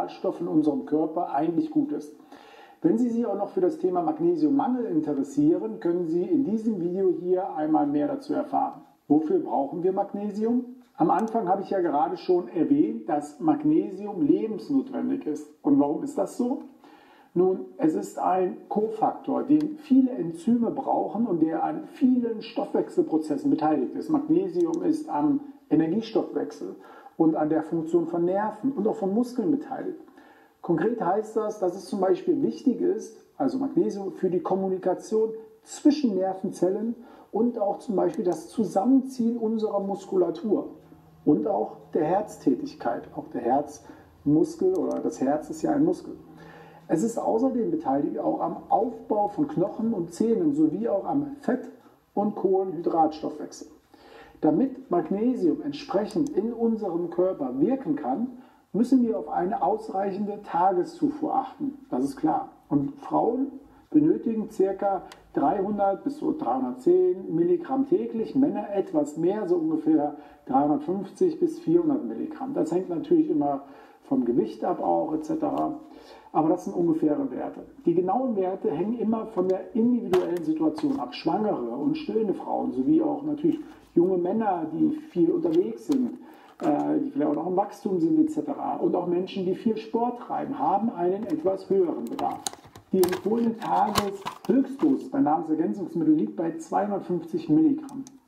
Nährstoff in unserem Körper eigentlich gut ist. Wenn Sie sich auch noch für das Thema Magnesiummangel interessieren, können Sie in diesem Video hier einmal mehr dazu erfahren. Wofür brauchen wir Magnesium? Am Anfang habe ich ja gerade schon erwähnt, dass Magnesium lebensnotwendig ist. Und warum ist das so? Nun, es ist ein Kofaktor, den viele Enzyme brauchen und der an vielen Stoffwechselprozessen beteiligt ist. Magnesium ist am Energiestoffwechsel und an der Funktion von Nerven und auch von Muskeln beteiligt. Konkret heißt das, dass es zum Beispiel wichtig ist, also Magnesium für die Kommunikation zwischen Nervenzellen und auch zum Beispiel das Zusammenziehen unserer Muskulatur und auch der Herztätigkeit. Auch der Herzmuskel oder das Herz ist ja ein Muskel. Es ist außerdem beteiligt auch am Aufbau von Knochen und Zähnen sowie auch am Fett- und Kohlenhydratstoffwechsel. Damit Magnesium entsprechend in unserem Körper wirken kann, müssen wir auf eine ausreichende Tageszufuhr achten. Das ist klar. Und Frauen benötigen ca. 300 bis so 310 Milligramm täglich, Männer etwas mehr, so ungefähr 350 bis 400 Milligramm. Das hängt natürlich immer vom Gewicht ab auch etc. Aber das sind ungefähre Werte. Die genauen Werte hängen immer von der individuellen Situation ab. Schwangere und stillende Frauen sowie auch natürlich junge Männer, die viel unterwegs sind, die vielleicht auch noch im Wachstum sind etc. Und auch Menschen, die viel Sport treiben, haben einen etwas höheren Bedarf. Die empfohlene Tageshöchstdosis bei Nahrungsergänzungsmitteln liegt bei 250 Milligramm.